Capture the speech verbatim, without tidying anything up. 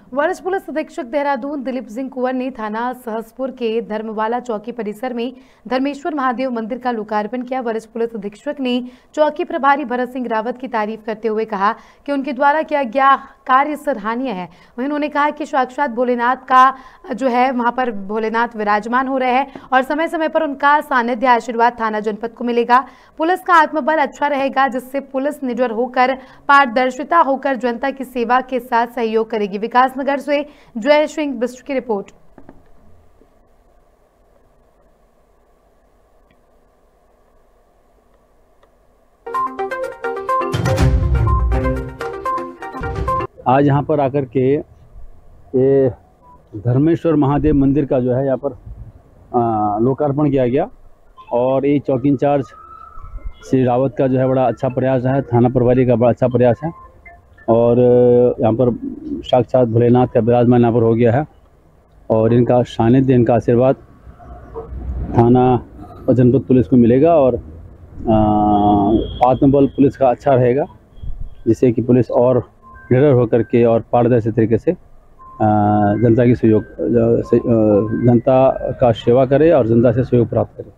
वरिष्ठ पुलिस अधीक्षक देहरादून दिलीप सिंह कुंवर ने थाना सहसपुर के धर्मवाला चौकी परिसर में धर्मेश्वर महादेव मंदिर का लोकार्पण किया। वरिष्ठ पुलिस अधीक्षक ने चौकी प्रभारी भरत सिंह रावत की तारीफ करते हुए कहा कि उनके द्वारा किया गया कार्य सराहनीय है। वहीं उन्होंने कहा कि साक्षात भोलेनाथ का जो है वहां पर भोलेनाथ विराजमान हो रहे हैं और समय समय पर उनका सानिध्य आशीर्वाद थाना जनपद को मिलेगा। पुलिस का आत्मबल अच्छा रहेगा, जिससे पुलिस निडर होकर पारदर्शिता होकर जनता की सेवा के साथ सहयोग करेगी। विकास नगर से जय सिंह बिष्ट की रिपोर्ट। आज यहाँ पर आकर के ये धर्मेश्वर महादेव मंदिर का जो है यहाँ पर लोकार्पण किया गया और ये चौकी इंचार्ज श्री रावत का जो है बड़ा अच्छा प्रयास है, थाना प्रभारी का बड़ा अच्छा प्रयास है और यहाँ पर साक्षात भोलेनाथ का विराजमान यहाँ पर हो गया है और इनका सानिध्य, इनका आशीर्वाद थाना और जनपद पुलिस को मिलेगा और आत्मबल पुलिस का अच्छा रहेगा, जिससे कि पुलिस और निडर होकर के और पारदर्शी तरीके से जनता की सहयोग जनता का सेवा करे और जनता से सहयोग प्राप्त करे।